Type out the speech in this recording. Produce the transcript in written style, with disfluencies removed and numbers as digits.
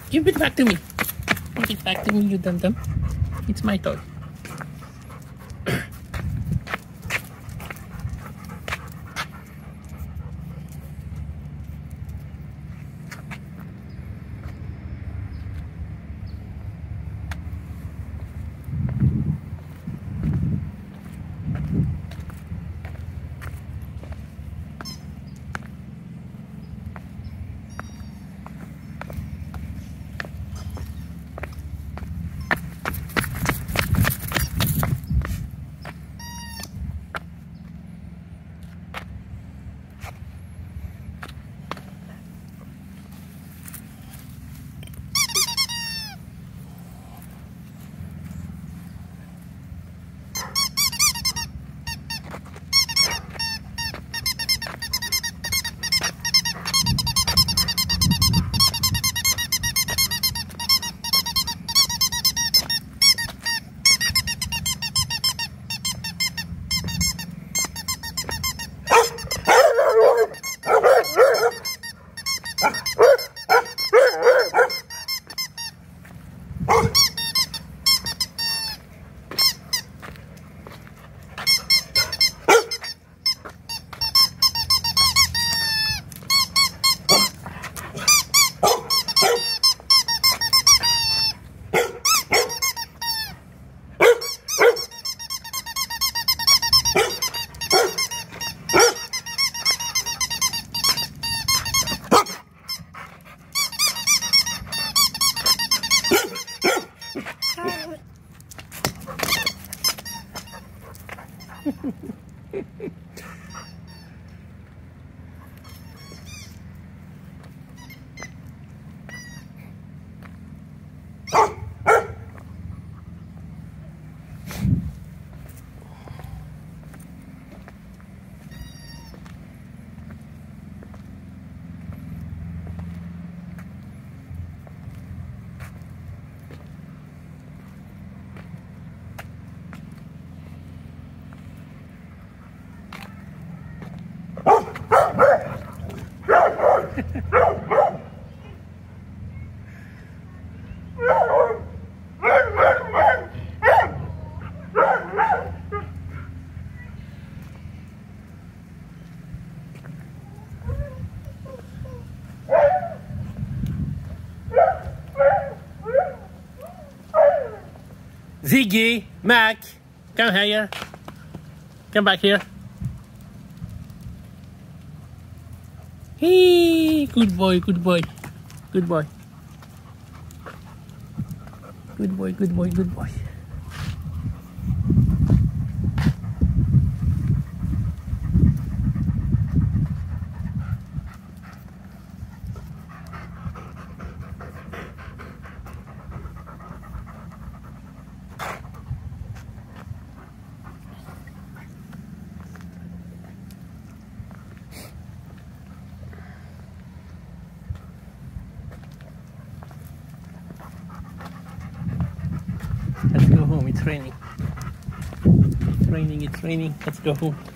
Give it back to me. Give it back to me, you dum-dum. It's my toy. Ziggy, Mack, come here. Come back here. Hey, good boy, good boy, good boy. Good boy, good boy, good boy. Let's go home, it's raining. It's raining, it's raining. Let's go home.